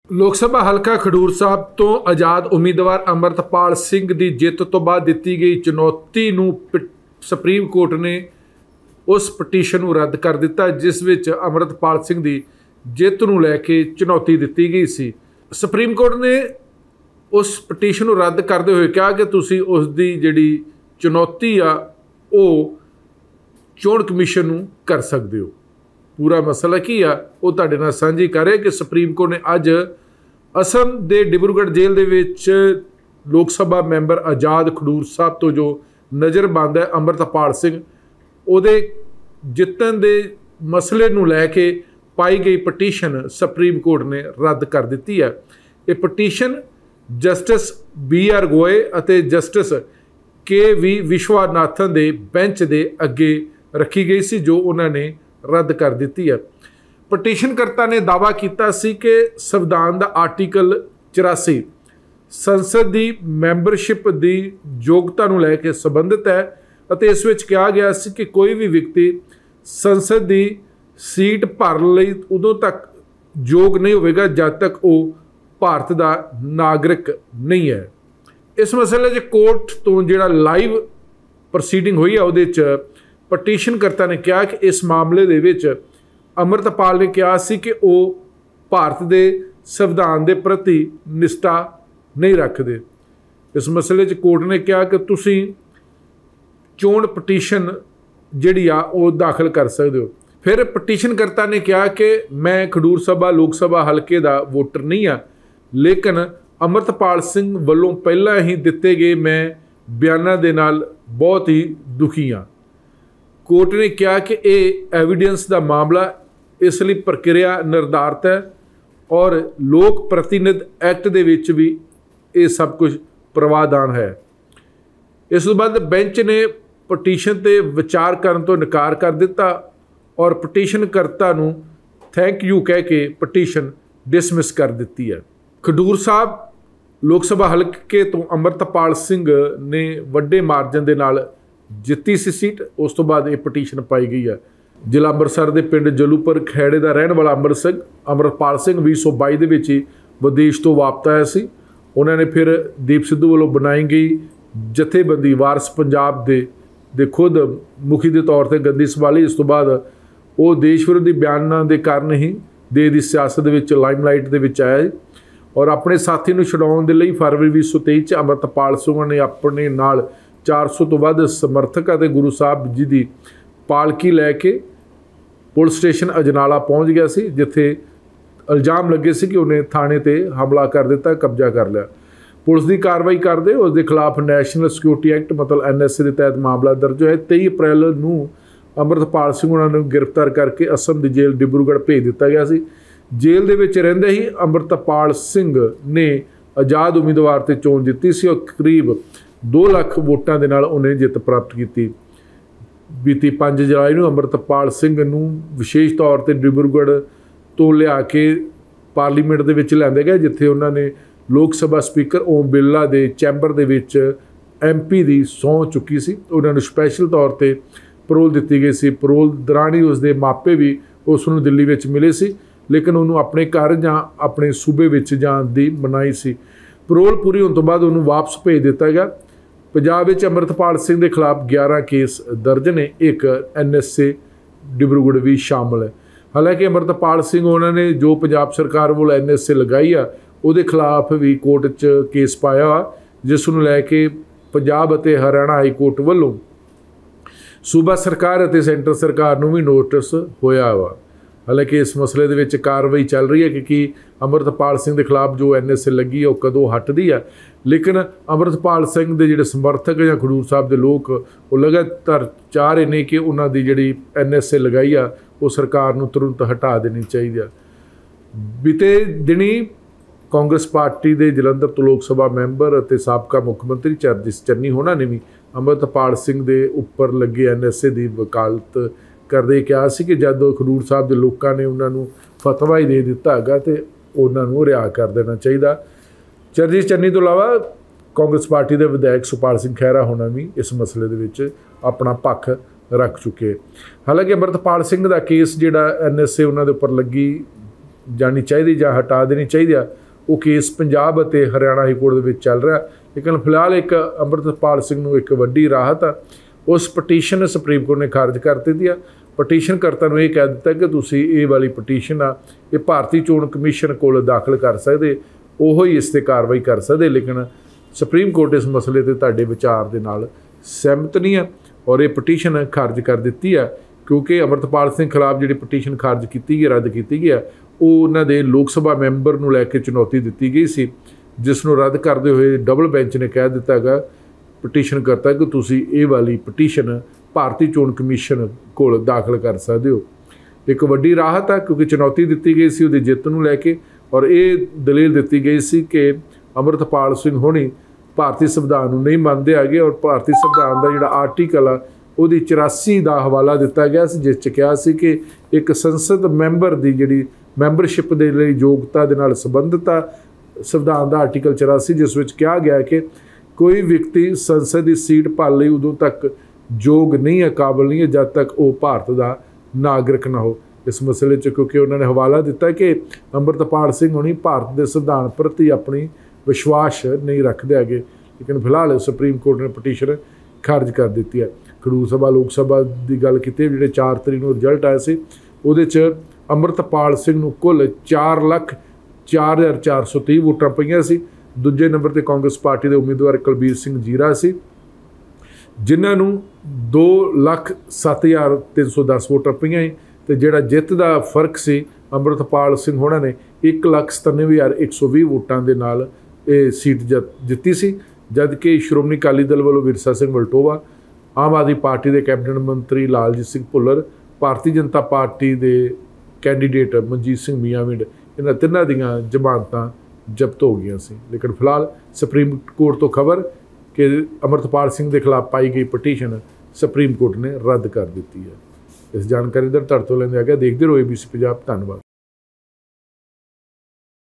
लोक सभा हल्का खडूर साहब तो आज़ाद उम्मीदवार अमृतपाल सिंह की जित तो बाद दी गई चुनौती नूं सुप्रीम कोर्ट ने उस पटीशन नूं रद्द कर दिता जिस विच अमृतपाल सिंह की जित नूं लैके चुनौती दी गई सी। सुप्रीम कोर्ट ने उस पटीशन नूं रद्द करते हुए कहा कि तुसीं उसकी जिहड़ी चुनौती आ वो चोण कमीशन नूं कर सकते हो। पूरा मसला की आ वो तुहाडे नाल सांझी कर रहे कि सुप्रीम कोर्ट ने अज असम के डिब्रूगढ़ जेल दे विच लोक सभा मैंबर आज़ाद खडूर साहब तो जो नज़रबंद है अमृतपाल सिंह उहदे जितन के मसले नूं लैके पाई गई पटीशन सुप्रीम कोर्ट ने रद्द कर दी है। ये पटीशन जस्टिस BR गोए अते जस्टिस KV विश्वनाथन के बेंच के अगे रखी गई सी जो उन्होंने रद्द कर दी है। पटीशनकर्ता ने दावा किया सी कि संविधान का आर्टिकल 84 संसद की मैंबरशिप की योग्यता नूं लैके संबंधित है अते इस विच कहा गया सी कि कोई भी व्यक्ति संसद की सीट भर लई उदों तक योग नहीं होगा जब तक वो भारत का नागरिक नहीं है। इस मसले च कोर्ट तो जिहड़ा लाइव प्रोसीडिंग हुई है उहदे च पटीशनकर्ता ने कहा कि इस मामले दे विच अमृतपाल ने कहा सी कि वो भारत के संविधान के प्रति निष्ठा नहीं रखते। इस मसले च कोर्ट ने कहा कि तुसी चोण पटीशन जिहड़ी आ वो दाखिल कर सकते हो। फिर पटीशनकर्ता ने कहा कि मैं खडूर सभा लोक सभा हल्के का वोटर नहीं हाँ लेकिन अमृतपाल सिंह वालों पहला ही दिते गए मैं बयानों के नाल बहुत ही दुखी हाँ। कोर्ट ने कहा कि यह एविडेंस का मामला इसलिए प्रक्रिया निर्धारित है और लोक प्रतिनिध एक्ट दे विच भी ये सब कुछ प्रावधान है। इस तो बाद बेंच ने पटीशन ते विचार करने तो इनकार कर दिता और पटीशनकर्ता नूं थैंक यू कह के पटीशन डिसमिस कर दी है। खडूर साहब लोक सभा हल्के तो अमृतपाल सिंह ने वड्डे मार्जन के नाल जित्ती सी सीट। उस तो बाद ये पटीशन पाई गई है। जिला अंमृतसर के पिंड जलूपर खैड़े का रहने वाला अमृतपाल सिंह 2022 के विच ही विदेश तो वापस आया सी। उन्होंने फिर दीप सिद्धू वालों बनाई गई जथेबंदी वारस पंजाब दे खुद मुखी के तौर पर गद्दी संभाली। इस तो बाद वो देश विरोधी बयानों के कारण ही देश की सियासत विच लाइमलाइट दे विच आया और अपने साथी नूं छुड़ाउण दे लई फरवरी 2023 अमृतपाल सिंह ने अपने नाल 400 तो वध समर्थक और गुरु साहब जी की पालकी लैके पुलिस स्टेशन अजनाला पहुँच गया सी जिथे इल्जाम लगे सी कि उन्हें थाने ते हमला कर दिता कब्जा कर लिया। पुलिस की कार्रवाई करते उसके खिलाफ नैशनल सिक्योरिटी एक्ट मतलब NSA के तहत मामला दर्ज है। 23 अप्रैल नूं अमृतपाल सिंह उन्होंने गिरफ्तार करके असम की जेल डिब्रूगढ़ भेज दिता गया सी। जेल दे विच रहिंदे ही अमृतपाल सिंह ने आज़ाद उम्मीदवार ते चोण जीती सी और करीब 2 लाख वोटां दे नाल उन्हें जित प्राप्त की। बीती 5 जुलाई नूं अमृतपाल सिंह नूं विशेष तौर पर डिब्रूगढ़ तो लिया के पार्लीमेंट दे विच लिआंदे गए जिथे उन्होंने लोक सभा स्पीकर ओम बिरला दे चैंबर दे विच MP की सौं चुकी सी। उन्होंने स्पैशल तौर पर परोल दी गई सी। परोल दौरान ही उसके मापे भी उसनूं दिल्ली विच मिले सी लेकिन उन्होंने अपने घर जां अपने सूबे विच जाण दी मनाही सी। परोल पूरी होने तो बाद उन्होंने वापस भेज दिता गया। पंजाब विच अमृतपाल सिंह के खिलाफ 11 केस दर्ज ने, एक NSA डिब्रूगढ़ भी शामिल है। हालांकि अमृतपाल सिंह उन्होंने जो पंजाब सरकार वालों NSA लगाई आ उहदे खिलाफ भी कोर्ट च केस पाया वा जिस नूं लैके पंजाब अते हरियाणा हाई कोर्ट वालों सूबा सरकार अते सेंटर सरकार नूं भी नोटिस होया वा। हालांकि इस मसले दे विच कार्रवाई चल रही है कि अमृतपाल सिंह के खिलाफ जो NSA लगी है वो कदों हटदी है लेकिन अमृतपाल सिंह के जिहड़े समर्थक या खडूर साहब के लोग वो लगातार चाह रहे हैं कि उन्हों की जिहड़ी NSA लगाई आ वो सरकार नूं तुरंत हटा देनी चाहिए। बीते दिनी कांग्रेस पार्टी के जलंधर तो लोक सभा मैंबर और साबका मुख्यमंत्री चरणजीत चन्नी होना ने भी अमृतपाल सिंह के उपर लगे NSA की वकालत करते कहा कि जब खडूर साहब के लोगों ने उन्होंने फतवा ही दे दिता है तो उन्होंने रिहा कर देना चाहिए। चरणजीत चन्नी तो इलावा कांग्रेस पार्टी के विधायक सुखपाल सिंह खैहरा होना भी इस मसले दे विच अपना पक्ष रख चुके। हालांकि अमृतपाल सिंह का केस जिहड़ा NSA उन्होंने उपर लगी ਜਾਣੀ ਚਾਹੀਦੀ ਜਾਂ ਹਟਾ ਦੇਣੀ ਚਾਹੀਦੀ ਆ, ਉਹ ਕੇਸ ਪੰਜਾਬ ਅਤੇ ਹਰਿਆਣਾ ਹਾਈ ਕੋਰਟ ਦੇ ਵਿੱਚ ਚੱਲ ਰਿਹਾ। ਲੇਕਿਨ ਫਿਲਹਾਲ ਇੱਕ ਅੰਮ੍ਰਿਤਪਾਲ ਸਿੰਘ ਨੂੰ ਇੱਕ ਵੱਡੀ ਰਾਹਤ ਆ। ਉਸ ਪਟੀਸ਼ਨ ਸੁਪਰੀਮ ਕੋਰਟ ਨੇ ਖਾਰਜ ਕਰ ਦਿੱਤੀ ਆ। ਪਟੀਸ਼ਨ ਕਰਤਾ ਨੂੰ ਇਹ ਕਹਿ ਦਿੱਤਾ ਕਿ ਤੁਸੀਂ ਇਹ ਵਾਲੀ ਪਟੀਸ਼ਨ ਆ ਇਹ ਭਾਰਤੀ ਚੋਣ ਕਮਿਸ਼ਨ ਕੋਲ ਦਾਖਲ ਕਰ ਸਕਦੇ, ਉਹ ਹੀ ਇਸ 'ਤੇ ਕਾਰਵਾਈ ਕਰ ਸਕਦੇ। ਲੇਕਿਨ ਸੁਪਰੀਮ ਕੋਰਟ ਇਸ ਮਸਲੇ ਤੇ ਤੁਹਾਡੇ ਵਿਚਾਰ ਦੇ ਨਾਲ ਸਹਿਮਤ ਨਹੀਂ ਆ ਔਰ ਇਹ ਪਟੀਸ਼ਨ ਖਾਰਜ ਕਰ ਦਿੱਤੀ ਆ, ਕਿਉਂਕਿ ਅੰਮ੍ਰਿਤਪਾਲ ਸਿੰਘ ਖਿਲਾਫ ਜਿਹੜੀ ਪਟੀਸ਼ਨ ਖਾਰਜ ਕੀਤੀ ਗਈ, ਰੱਦ ਕੀਤੀ ਗਈ ਆ, ਉਹ ਉਹਨਾਂ ਦੇ ਲੋਕ ਸਭਾ ਮੈਂਬਰ ਨੂੰ ਲੈ ਕੇ ਚੁਣੌਤੀ ਦਿੱਤੀ ਗਈ ਸੀ, ਜਿਸ ਨੂੰ ਰੱਦ ਕਰਦੇ ਹੋਏ ਡਬਲ ਬੈਂਚ ਨੇ ਕਹਿ ਦਿੱਤਾ ਹੈਗਾ ਪਟੀਸ਼ਨ ਕਰਤਾ ਕਿ ਤੁਸੀਂ ਇਹ ਵਾਲੀ ਪਟੀਸ਼ਨ ਭਾਰਤੀ ਚੋਣ ਕਮਿਸ਼ਨ ਕੋਲ ਦਾਖਲ ਕਰ ਸਕਦੇ ਹੋ। ਇੱਕ ਵੱਡੀ ਰਾਹਤ ਆ, ਕਿਉਂਕਿ ਚੁਣੌਤੀ ਦਿੱਤੀ ਗਈ ਸੀ ਉਹਦੀ ਜਿੱਤ ਨੂੰ ਲੈ ਕੇ ਔਰ ਇਹ ਦਲੀਲ ਦਿੱਤੀ ਗਈ ਸੀ ਕਿ ਅੰਮ੍ਰਿਤਪਾਲ ਸਿੰਘ ਹੋਣੀ ਭਾਰਤੀ ਸੰਵਿਧਾਨ ਨੂੰ ਨਹੀਂ ਮੰਨਦੇ ਹੈਗੇ ਔਰ ਭਾਰਤੀ ਸੰਵਿਧਾਨ ਦਾ ਜਿਹੜਾ ਆਰਟੀਕਲ ਆ ਉਹਦੀ 84 ਦਾ ਹਵਾਲਾ ਦਿੱਤਾ ਗਿਆ ਸੀ, ਜਿਸ 'ਚ ਕਿਹਾ ਸੀ ਕਿ ਇੱਕ ਸੰਸਦ ਮੈਂਬਰ ਦੀ ਜਿਹੜੀ ਮੈਂਬਰਸ਼ਿਪ ਦੇ ਲਈ ਯੋਗਤਾ ਦੇ ਨਾਲ ਸੰਬੰਧਿਤ ਆ ਸੰਵਿਧਾਨ ਦਾ ਆਰਟੀਕਲ 84, ਜਿਸ ਵਿੱਚ ਕਿਹਾ ਗਿਆ ਕਿ ਕੋਈ ਵਿਅਕਤੀ ਸੰਸਦ ਦੀ ਸੀਟ ਭਾਲ ਲਈ ਉਦੋਂ ਤੱਕ ਯੋਗ ਨਹੀਂ ਹੈ, ਕਾਬਲ ਨਹੀਂ ਹੈ, ਜਦ ਤੱਕ ਉਹ ਭਾਰਤ ਦਾ ਨਾਗਰਿਕ ਨਾ ਹੋ। ਇਸ ਮਸਲੇ 'ਚ ਕਿਉਂਕਿ ਉਹਨਾਂ ਨੇ ਹਵਾਲਾ ਦਿੱਤਾ ਕਿ ਅੰਮ੍ਰਿਤਪਾਲ ਸਿੰਘ ਹੋਣੀ ਭਾਰਤ ਦੇ ਸੰਵਿਧਾਨ ਪ੍ਰਤੀ ਆਪਣੀ ਵਿਸ਼ਵਾਸ ਨਹੀਂ ਰੱਖਦੇ ਹੈਗੇ। ਲੇਕਿਨ ਫਿਲਹਾਲ ਸੁਪਰੀਮ ਕੋਰਟ ਨੇ ਪਟੀਸ਼ਨ ਖਾਰਜ ਕਰ ਦਿੱਤੀ ਹੈ। ਖਡੂਰ ਸਭਾ ਲੋਕ ਸਭਾ ਦੀ ਗੱਲ ਕੀਤੀ, ਜਿਹੜੇ 4 ਤਰੀਕ ਨੂੰ ਰਿਜ਼ਲਟ ਆਇਆ ਸੀ ਉਹਦੇ 'ਚ ਅੰਮ੍ਰਿਤਪਾਲ ਸਿੰਘ ਨੂੰ ਕੁੱਲ 4,04,430 ਵੋਟਾਂ ਪਈਆਂ ਸੀ। ਦੂਜੇ ਨੰਬਰ 'ਤੇ ਕਾਂਗਰਸ ਪਾਰਟੀ ਦੇ ਉਮੀਦਵਾਰ ਕੁਲਬੀਰ ਸਿੰਘ ਜੀਰਾ ਸੀ, ਜਿਨ੍ਹਾਂ ਨੂੰ 2,07,310 ਵੋਟਾਂ ਪਈਆਂ ਸੀ ਅਤੇ ਜਿਹੜਾ ਜਿੱਤ ਦਾ ਫਰਕ ਸੀ ਅੰਮ੍ਰਿਤਪਾਲ ਸਿੰਘ ਹੋਣਾ ਨੇ 1,97,120 ਵੋਟਾਂ ਦੇ ਨਾਲ ਇਹ ਸੀਟ ਜਿੱਤੀ ਸੀ। ਜਦਕਿ ਸ਼੍ਰੋਮਣੀ ਅਕਾਲੀ ਦਲ ਵੱਲੋਂ ਵਿਰਸਾ ਸਿੰਘ ਵਲਟੋਆ, ਆਮ ਆਦਮੀ ਪਾਰਟੀ ਦੇ ਕੈਬਨਿਟ ਮੰਤਰੀ ਲਾਲਜੀਤ ਸਿੰਘ ਭੁੱਲਰ, ਭਾਰਤੀ ਜਨਤਾ ਪਾਰਟੀ ਦੇ ਕੈਂਡੀਡੇਟ ਮਨਜੀਤ ਸਿੰਘ ਮੀਆਂਵਿੰਡ, ਇਹਨਾਂ ਤਿੰਨਾਂ ਦੀਆਂ ਜ਼ਮਾਨਤਾਂ ਜ਼ਬਤ ਹੋ ਗਈਆਂ ਸੀ। ਲੇਕਿਨ ਫਿਲਹਾਲ ਸੁਪਰੀਮ ਕੋਰਟ ਤੋਂ ਖਬਰ ਕਿ ਅੰਮ੍ਰਿਤਪਾਲ ਸਿੰਘ ਦੇ ਖਿਲਾਫ ਪਾਈ ਗਈ ਪਟੀਸ਼ਨ ਸੁਪਰੀਮ ਕੋਰਟ ਨੇ ਰੱਦ ਕਰ ਦਿੱਤੀ ਹੈ। ਇਸ ਜਾਣਕਾਰੀ ਦਾ ਤੁਹਾਡੇ ਤੋਂ ਲੈਂਦੇ ਆ ਗਿਆ। ਦੇਖਦੇ ਰਹੋ ABC ਪੰਜਾਬ। ਧੰਨਵਾਦ।